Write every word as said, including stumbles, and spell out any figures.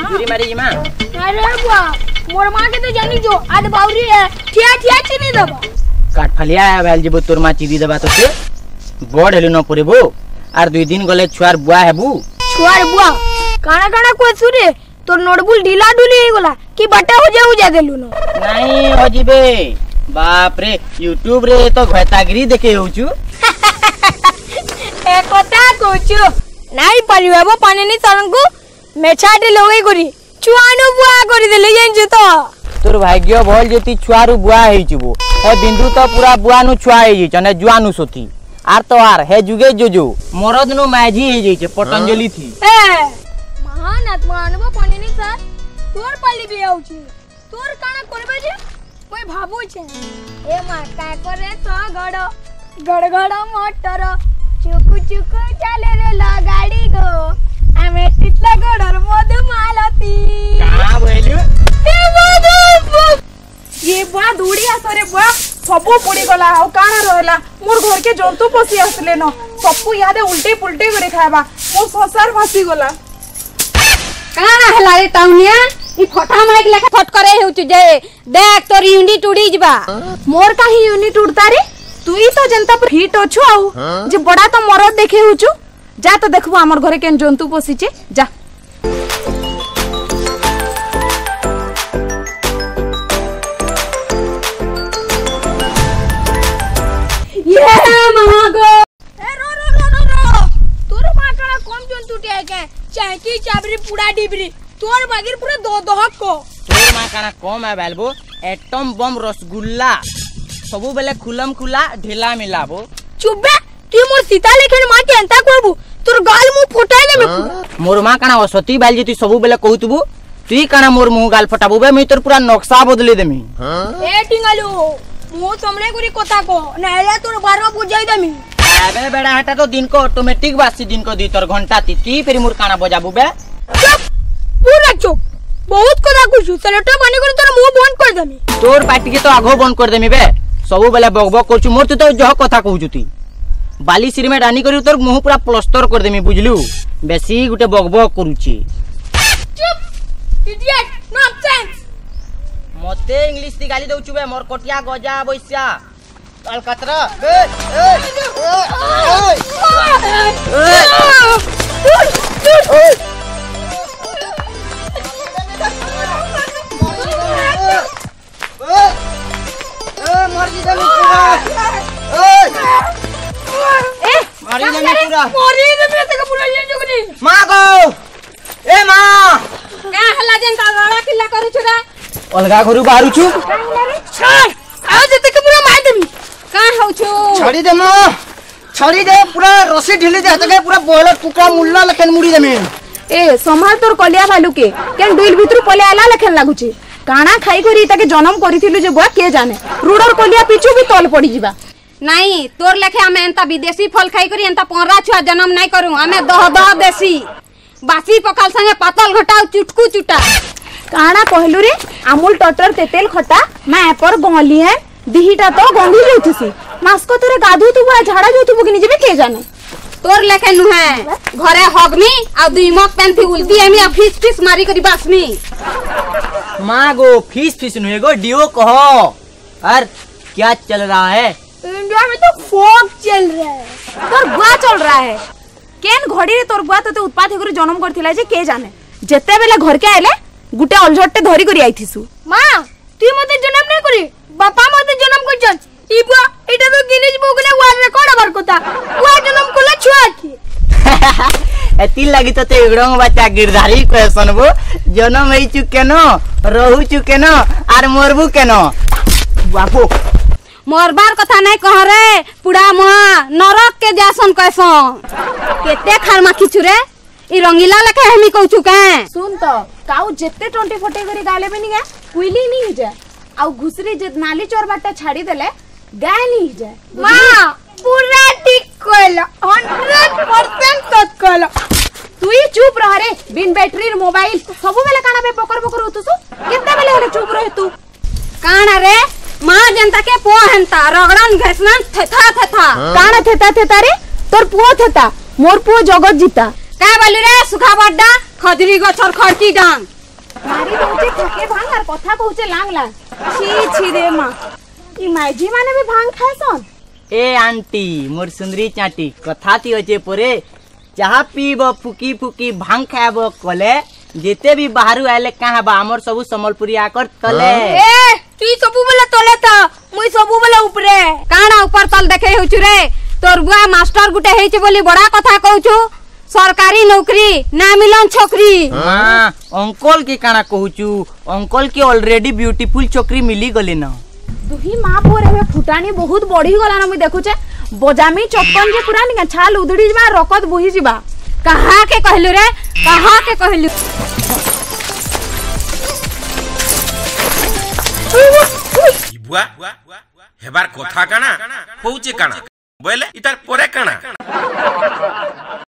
चूरी मारी मां अरे बुआ मोर मां के तो जानी जो आज बाउरी है ठिया ठिया चीनी दबा काट फलिया बैल जीबो तोर मां चीरी देबा तो से बड़ हेलु न परेबो आर दुई दिन गले छुआर बुआ हेबू छुआर बुआ काना काना को सुरे तोर नोटबुल ढीला ढुली हे गला कि बटा हो जाऊ जा देलु न नहीं हो जीबे बाप रे यूट्यूब रे तो घतागिरी देखे होचू ए कोता कोचू नाही परिवेबो पानी तरंगु मेछाटे लगई करी छुआनु बुआ करी देले जानि तो तोर भाग्य भल जेती छुआरु बुआ हेइचबो ए बिंदु तो पूरा बुआ नु छुआ हेइ जने जुआनु सोती आर तो आर हे जुगे जोजो मरद नु माझी हेइ जइचे पतंजलि थी ए महान आत्मा अनुभव पानी सर तोर पाली भी आउची तोर काना करबे जे कोई भाबू छे ए मा का करे तो गड़ गड़गड़ मोटर चुकु चुकु चले रे ला गाड़ी गो आमे तितला गड़र मधु मालती का बोलू ए मधु ये बुआ दूड़ी आसरे बुआ सबो पड़ी गला आ काना रहला मोर घर के जंतु पसी आसले न सबु यादे उल्टे पुल्टे करे खाबा मो संसार भासी गला काना हला रे टाउनिया ई फटा माइक लेके फट करे हेउचु जे देख तोर यूनिट उड़ी जबा मोर काहे यूनिट उड़ता रे तुई तो जनता पर हिट अछु आउ जे बड़ा तो मरद देखे होचु जा तो देखबो हमर घरे केन जंतु पसीचे जा ये मागो ए रो रो रो रो रो तोर माटला कम जंतु टे के चाकी चाबरी पुड़ा डिबरी तोर बागिर पूरा दो दहक को तोर मा काना कम है बैलबो एटम बम रसगुल्ला सबु बेले खुलम खुला ढेला मिलाबो चुबे तू मोर सीता लेखन मा के अंता कोबू तोर गाल मुंह फटाई देबे पूरा मोर मा काना असती बैल जेती सबु बेले कहतबू तुई काना मोर मुंह गाल फटाबू बे मैं तोर पूरा नक्शा बदले देमी ए टिंगालू मुंह समले गुरी कोता को नहले तोर बारवा बुझाई देमी अबे बेड़ा हटा तो दिन को ऑटोमेटिक बासी दिन को दी तोर घंटा ती फिर मोर काना बजाबू बे चुप पूरा चुप बहुत कोदा कुछु सेलेक्टर बनी कर तोर मुंह बंद कर देमी तोर पार्टी के तो आगो बंद कर देमी बे सबु बेले बकबक करछु मोर तो जह कथा कहू जुती बाली सिर में डानी करी तोर मुंह पूरा प्लास्टर कर देमी बुझलु बेसी गुटे बकबक करूची चुप इडियट नॉनसेंस मते इंग्लिश ती गाली दउछु बे मोर कोटिया गजा बैसा अलकतरा ए ए ए मर्जी दे पूरा ओए ए मारी दे पूरा मोरी दे में तक पूरा ये जोगनी मां गो ए मां का हला जन का गाड़ा किल्ला करू छुरा अलगा घरु बाहरु छु छोड़ आ जते के पूरा मार देबी का हौ छु छड़ी दे मां छड़ी दे पूरा रस्सी ढिली दे तके पूरा बोला टुकड़ा मुल्ला लखन मुड़ी दे में ए संभाल तोर कलिया भालू के केन डुइल भितरु पले आला लखन लागुची काना खाई करी ताके जन्म करिथिलु जे बुआ के जाने रुडर कलिया पिछु भी तल पड़ी जिबा नहीं तोर लेखे हमें एंता विदेशी फल खाई करी एंता पोरा छुआ जन्म नहीं करू हमें दह दह देसी बासी पकाल संगे पातल घटाऊ चुटकू चुटा काना कहलु रे अमूल टटर तेतेल खटा मैं पर गली है दिहिटा तो गंधी जोथसी मास्को तोरे गाधु तू बुआ झाड़ा जो तू बगनी जेबे के जाने तोर लेखे नुहे घरे हगमी आ दुई मक पेंथी उल्टी एमी आ फिस फिस मारी करी बासमी मां गो फिस फिस नुए गो डियो कहो और क्या चल रहा है इंडिया में तो फोक चल रहा है तोर बुआ चल रहा है केन घड़ी रे तोर बुआ तते उत्पात हेगुरी जन्म करथिला जे के जाने जेते बेले घर के आइले गुटे अलझटटे धरी करी आइथिसु मां तू मते जन्म नहीं करी बापा मते जन्म कर जन इबा एटा तो गिनीज बुक ने वर्ल्ड रिकॉर्ड आबर कोता वो जन्म कोला छुआ की एती लगी तो ते एगडंग बच्चा गिरधारी क्वेश्चन बो जन्म हई चुके न रहू चुके न आर मरबू के न बापू मरबार कथा नहीं कह रे पुड़ा मा नरक के जासन कैसन केते खालमा खिचु रे ई रंगीला लेके हमी कहू छु के सुन तो काऊ जेते टोंटी फोटे करी गाले में नहीं गया कुइली नहीं हो जाए आउ घुसरी जे नाली चोर बाटा छाड़ी देले गाय नहीं हो जाए मां पूरा ठीक कहला हंड्रेड परसेंट सच कहला तू ही चुप रह रे बिन बैटरी मोबाइल सबु बेले काना बे पकर पकर होतसु केते बेले हेले चुप रह तू काना रे मां जनता के पो हंता रगड़न घसनन थथा थथा काना थथा थथा रे तोर पुओ थता मोर पुओ जगत जीता का बोलू रे सुखा बड्डा खजरी गछर खड़की डांग मारी दउचे थके भांग और कथा कहूचे लांग लांग छी छी रे मां ई माइजी माने भी भांग खायसन। ए आंटी मोर सुंदरी चाटी कथा ती अचे परे चाह पीब फुकी फुकी भांग खाब कले जेते भी बाहरु आले कहाँ बा हमर सबु संबलपुरी आकर तले। ए तू सबु बोले तले था मुई सबु बोले ऊपरे काना ऊपर तल देखे होछु रे तोर बुआ मास्टर गुटे हेछ बोली बड़ा कथा कहूछु सरकारी नौकरी ना मिलन छोकरी। हां अंकल के काना कहूछु अंकल के ऑलरेडी ब्यूटीफुल छोकरी मिली गले ना। दुही मां पोर हे फुटानी बहुत बढ़ी गला ना मुई देखुचे बजामी चक्कन जे पूरा नि छाल उधड़ी जबा रकत बोही जबा। कहा के कहलु रे कहा के कहलु बुआ हेबार कथा काना होउचे काना बोले इतार परे काना।